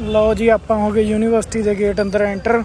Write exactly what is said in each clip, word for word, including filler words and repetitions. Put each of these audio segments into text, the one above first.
लो जी आप हो गए यूनिवर्सिटी के गेट अंदर एंटर।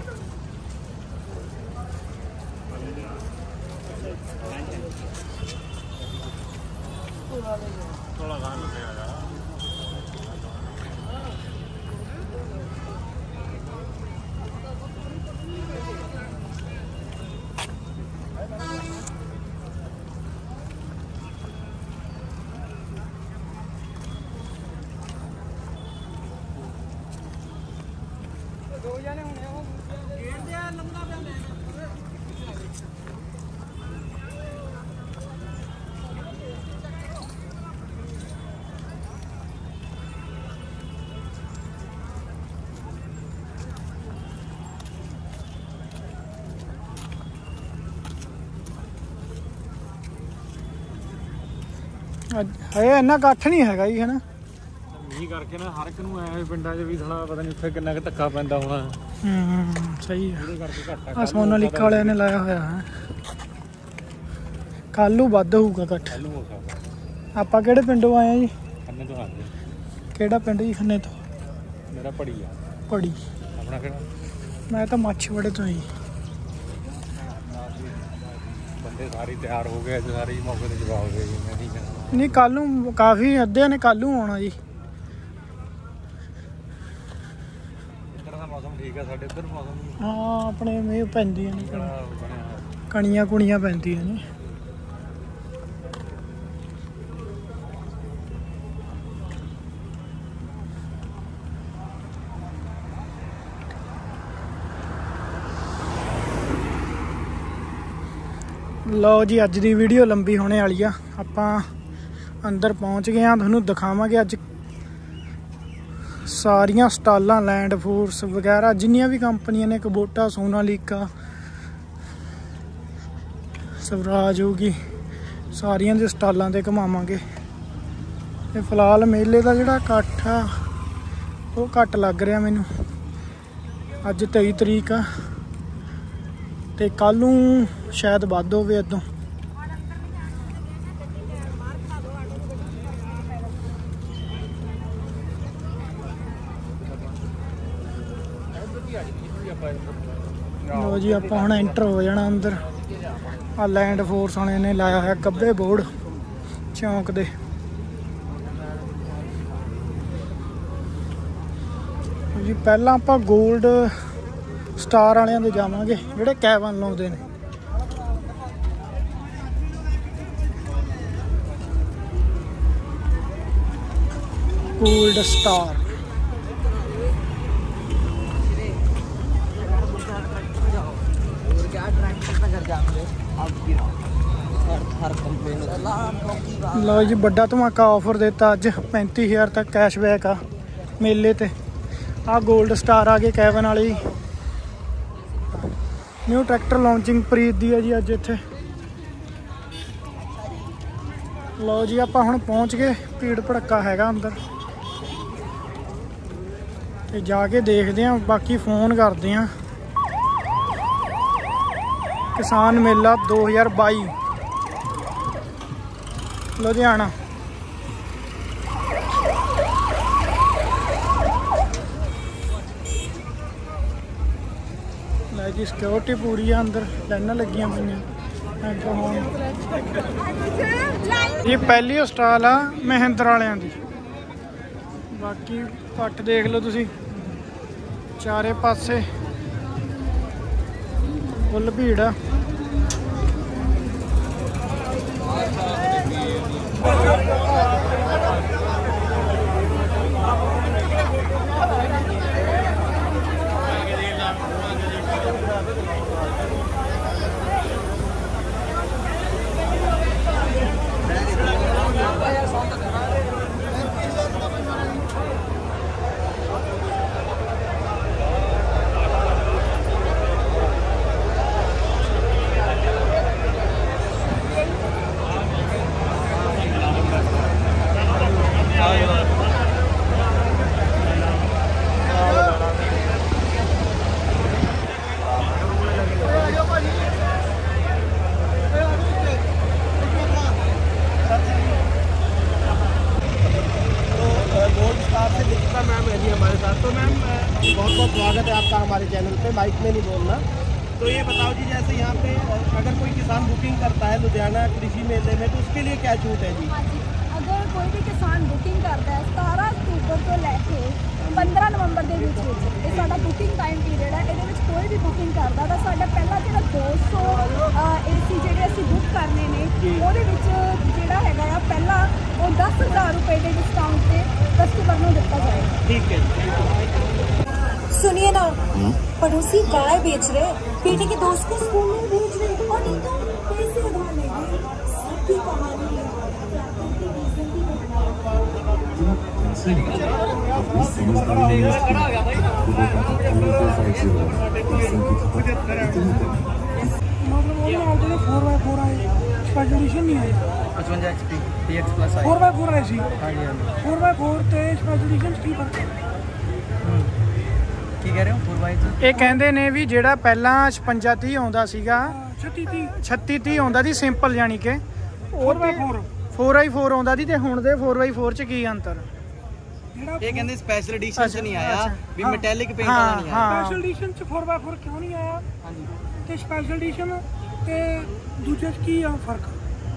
है इन्ना कट्ठ नहीं है जी, है ना? मीह करके ना हर एक नूं ऐ पिंडां 'च भी थोड़ा पता नहीं उत्थे किन्ना क धक्का पैंदा होना। हम्म सही है। सोनालिका वाले ने लाया होया है। कल वध होऊगा कट्ठ। आपां किहड़े पिंडों आए जी? खन्ने तो आए। किहड़ा पिंड जी खन्ने तो? मेरा पड़ी आ। पड़ी। अपना किहड़ा? मैं तो माछीवाड़े तो ही। बंदे सारे तैयार हो गए, सारे मौके ते जवाब दे गए। मैं ठीक है नहीं कल नूं काफ़ी अद्धे ने कल नूं आउणा जी। मौसम ठीक है साढ़े इधर मौसम। हाँ अपने मीह पैंदियां ने कणियां कुणियां पैंदियां ने। लो जी अज दी वीडियो लंबी होने वाली आ। आपां अंदर पहुँच गए हैं, तुहानूं दिखावांगे अज सारिया स्टालां लैंड फोर्स वगैरह जिन्नियां भी कंपनियां ने, कुबोटा, सोनालिका, स्वराज होगी, सारिया दे स्टालां ते घुमावांगे। ते फिलहाल मेले का जिहड़ा इकट्ठ आ वो घट लग रहा मैनूं। अज तेई तरीक आ ते कल नूं शायद वध होवे इदों। लो जी आप हुण एंटर हो जाना अंदर। आ लैंड फोर्स वाले ने लाया है गब्बे बोर्ड चौंक दे। जी पहला आप गोल्ड स्टार वालियां दे जावांगे जिहड़े कैबन लाउंदे ने। गोल्ड स्टार लो जी बड़ा धमाका ऑफर देता अज पैंती हज़ार तक कैशबैक आ मेले ते। आ गोल्ड स्टार आ गए कैबन वाली। न्यू ट्रैक्टर लॉन्चिंग प्रीत दी है जी अज इत्थे। लो जी आप हुण पहुँच गए, भीड़ भड़का हैगा अंदर ते जाके देखते हैं। बाकी फोन करते हैं। किसान मेला दो हज़ार बाई लुधियाना। लै जी सिक्योरिटी पूरी है अंदर, लाइनां लगियां पईयां। ये पहली स्टाल आ महिंद्रा वालियां दी। बाकी पट देख लो तुसी चारे पासे फुल भीड़ आ। हमारे साथ। तो मैम बहुत बहुत स्वागत है आपका हमारे चैनल पे। माइक में नहीं बोलना। तो ये बताओ जी, जैसे यहाँ पे अगर कोई किसान बुकिंग करता है लुधियाना कृषि मेले में, तो उसके लिए क्या छूट है जी? हाँ जी, अगर कोई भी किसान बुकिंग करता है सतारह अक्टूबर ਤੋਂ ਲੈ ਕੇ ਪੰਦਰਾਂ ਨਵੰਬਰ ਦੇ ਵਿੱਚ ਵਿੱਚ ਇਹ ਸਾਡਾ ਬੁਕਿੰਗ ਟਾਈਮ ਪੀਰੀਅਡ ਹੈ। ਇਹਦੇ ਵਿੱਚ ਕੋਈ ਵੀ ਬੁਕਿੰਗ ਕਰਦਾ ਤਾਂ ਸਾਡਾ ਪਹਿਲਾ ਜਿਹੜਾ ਦੋ ਸੌ ਏਸੀ ਜਿਹੜੇ ਅਸੀਂ ਬੁੱਕ ਕਰਨੇ ਨੇ ਉਹਦੇ ਵਿੱਚ ਜਿਹੜਾ ਹੈਗਾ ਆ ਪਹਿਲਾ ਉਹ दस हज़ार रुपए के डिस्काउंट पे कस्टमर ਨੂੰ ਦਿੱਤਾ ਜਾਏਗਾ। ठीक है जी। सुनिए ना, पड़ोसी गाय बेच रहे, बेटे के दोस्त को स्कूल में भेज रहे और नहीं तो पैसे उधार लेंगे। सबकी कहानी है। फोर बाय फोर आए स्पेशल एडिशन नहीं आए पचवंजा H P T X plus आई। फोर बाय फोर आए सी हाँ जी हाँ जी। फोर बाय फोर ਤੇ ਸਪੈਸ਼ਲ ਐਡੀਸ਼ਨ ਕੀ ਫਰਕ ਹੈ? ਕੀ ਕਹਿ ਰਹੇ ਹੋ? फोर बाय ਇਹ ਕਹਿੰਦੇ ਨੇ ਵੀ ਜਿਹੜਾ ਪਹਿਲਾਂ ਛਪੰਜਾ ਤੀਹ ਆਉਂਦਾ ਸੀਗਾ ਛੱਤੀ ਤੀਹ ਛੱਤੀ ਤੀਹ ਆਉਂਦਾ ਸੀ ਸਿੰਪਲ, ਯਾਨੀ ਕਿ four by four four by four ਆਉਂਦਾ ਸੀ ਤੇ ਹੁਣ ਦੇ फोर बाय फोर ਚ ਕੀ ਅੰਤਰ? ਜਿਹੜਾ ਇਹ ਕਹਿੰਦੇ ਸਪੈਸ਼ਲ ਐਡੀਸ਼ਨ ਚ ਨਹੀਂ ਆਇਆ ਅੱਛਾ, ਵੀ ਹਾਂ, ਮੈਟੈਲਿਕ ਪੇਂਟ ਹਾਂ, ਵਾਲਾ ਨਹੀਂ ਆਇਆ। ਹਾਂ। ਸਪੈਸ਼ਲ ਐਡੀਸ਼ਨ ਚ फोर बाय फोर ਕਿਉਂ ਨਹੀਂ ਆਇਆ ਹਾਂਜੀ। ਤੇ ਸਪੈਸ਼ਲ ਐਡੀਸ਼ਨ ਤੇ ਦੂਜੇ ਚ ਕੀ ਆ ਫਰਕ?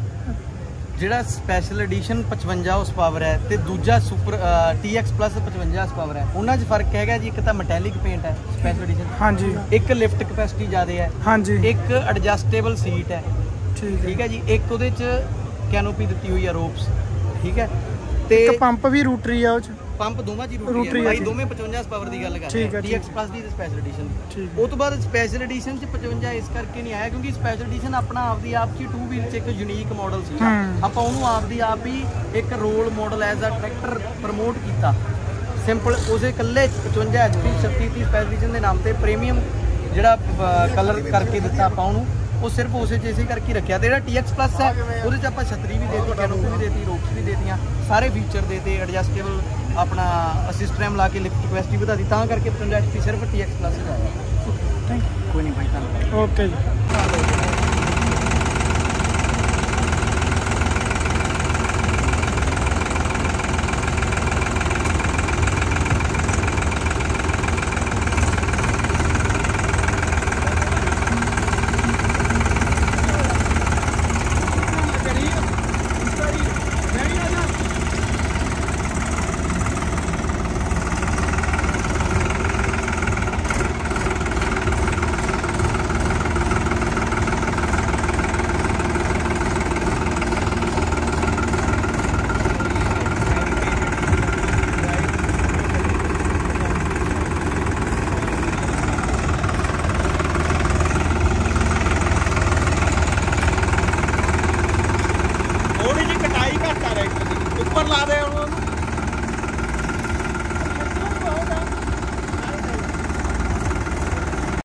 ਜਿਹੜਾ ਸਪੈਸ਼ਲ ਐਡੀਸ਼ਨ ਪਚਵੰਜਾ ਉਸ ਪਾਵਰ ਹੈ ਤੇ ਦੂਜਾ ਸੁਪਰ ਟੀ ਐਕਸ ਪਲੱਸ ਪਚਵੰਜਾ ਉਸ ਪਾਵਰ ਹੈ। ਉਹਨਾਂ 'ਚ ਫਰਕ ਹੈਗਾ ਜੀ, ਇੱਕ ਤਾਂ ਮੈਟੈਲਿਕ ਪੇਂਟ ਹੈ ਸਪੈਸ਼ਲ ਐਡੀਸ਼ਨ, ਹਾਂਜੀ ਇੱਕ ਲਿਫਟ ਕਪੈਸਿਟੀ ਜ਼ਿਆਦਾ ਹੈ, ਹਾਂਜੀ ਇੱਕ ਐਡਜਸਟੇਬਲ ਸੀਟ ਹੈ, ਠੀਕ ਠੀਕ ਹੈ ਜੀ, ਇੱਕ ਉਹਦੇ 'ਚ ਕੈਨੋਪੀ ਦਿੱਤੀ ਹੋਈ ਹੈ ਰੋਪਸ, ਠੀਕ ਹੈ, ਤੇ ਇੱਕ ਪੰਪ ਵੀ ਰੂਟਰੀ ਆ ਉਹ ਚ, ਪੰਪ ਦੋਵਾਂ 'ਚ ਹੀ ਰੂਟਰੀ ਰੂਟਰੀ ਹੈ ਹੈ ਭਾਈ, ਜੀ। ਦੋਵੇਂ ਪਚਵੰਜਾ ਪਾਵਰ ਦੀ ਗੱਲ ਕਰ ਠੀਕ ਰਹੇ ਹੈ, ਟੀ ਐਕਸ ਪਲੱਸ ਦੀ ਤੇ ਸਪੈਸ਼ਲ ਐਡੀਸ਼ਨ ਦੀ। ਠੀਕ ਉਹ ਤੋਂ ਬਾਅਦ ਸਪੈਸ਼ਲ ਐਡੀਸ਼ਨ 'ਚ ਪਚਵੰਜਾ ਇਸ ਕਰਕੇ ਨਹੀਂ ਆਇਆ ਕਿਉਂਕਿ ਸਪੈਸ਼ਲ ਐਡੀਸ਼ਨ ਆਪਣਾ ਆਪਦੀ ਆਪ 'ਚ ਟੂ ਵੀਲ 'ਚ ਇੱਕ ਯੂਨੀਕ ਮਾਡਲ ਸੀਗਾ। ਹੂੰ। ਆਪਾਂ ਉਹਨੂੰ ਆਪਦੀ ਆਪ ਹੀ ਇੱਕ role model as a tractor promote ਕੀਤਾ। ਸਿੰਪਲ ਉਸੇ ਇਕੱਲੇ ਪਚਵੰਜਾ ਐਚ ਪੀ ਛੱਤੀ ਤੀਹ ਸਪੈਸ਼ਲ ਐਡੀਸ਼ਨ ਦੇ ਨਾਮ ਤੇ ਪ੍ਰੀਮੀਅਮ ਜਿਹੜਾ ਕਲਰ ਕਰਕੇ ਦਿੱਤਾ ਆਪਾਂ ਉਹਨੂੰ, ਉਹ ਸਿਰਫ ਉਸੇ 'ਚ ਇਸੇ ਕਰਕੇ ਰੱਖਿਆ। ਤੇ ਜਿਹੜਾ ਟੀ ਐਕਸ ਪਲੱਸ ਹੈ ਉਹਦੇ 'ਚ ਆਪਾਂ ਛਤਰੀ ਵੀ ਦੇਤੀ, ਕੈਨੋਪੀ ਵੀ ਦੇਤੀ, ਰੋਪਸ ਵੀ ਦੇਤੀਆਂ, ਸਾਰੇ ਫੀਚਰ ਦੇਤੇ, ਐਡਜਸਟੇਬਲ ਆਪਣਾ ਅਸਿਸਟ ਰੈਮ ਲਾ ਕੇ ਲਿਫਟ ਕਪੈਸਿਟੀ ਵਧਾ ਦਿੱਤੀ, ਤਾਂ ਕਰਕੇ ਪਚਵੰਜਾ ਐਚ ਪੀ ਸਿਰਫ ਟੀ ਐਕਸ ਪਲੱਸ ਚ ਆਇਆ। ਥੈਂਕ ਕੋਈ ਨਹੀਂ ਭਾਈ, ਧੰਨਵਾਦ। ਯੂ ਓਕੇ ਜੀ। ਥੋੜੀ ਜਿਹੀ ਕਟਾਈ ਘੱਟ ਆ ਰਹੀ, ਉੱਪਰ ਲਾ ਦੇ ਉਹਨੂੰ।